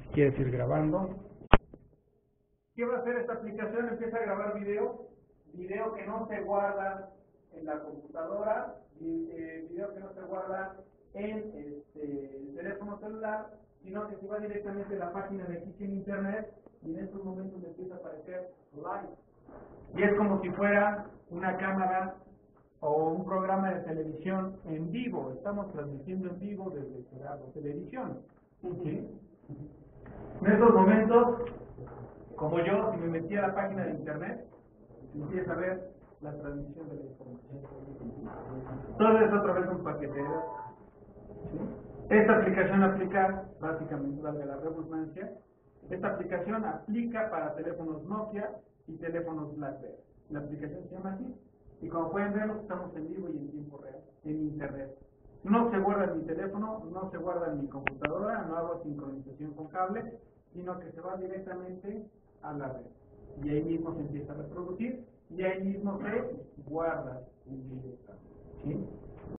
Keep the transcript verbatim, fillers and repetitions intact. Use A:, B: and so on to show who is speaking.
A: Quieres ir grabando. ¿Qué va a hacer esta aplicación? Empieza a grabar video, video que no se guarda en la computadora, eh, video que no se guarda en este, el teléfono celular, sino que se va directamente a la página de aquí en internet y en estos momentos le empieza a aparecer live. Y es como si fuera una cámara o un programa de televisión en vivo. Estamos transmitiendo en vivo desde la televisión. ¿Sí? En estos momentos, como yo, si me metí a la página de internet, empieza a ver la transmisión de la información. Todo es otra vez un paquete de datos. ¿Sí? Esta aplicación aplica, básicamente, valga la redundancia, esta aplicación aplica para teléfonos Nokia y teléfonos BlackBerry. La aplicación se llama así. Y como pueden ver, estamos en vivo y en tiempo real, en internet. No se guarda en mi teléfono, no se guarda en mi computadora, no hago sincronización con cable, sino que se va directamente a la red. Y ahí mismo se empieza a reproducir y ahí mismo se guarda el video. ¿Sí?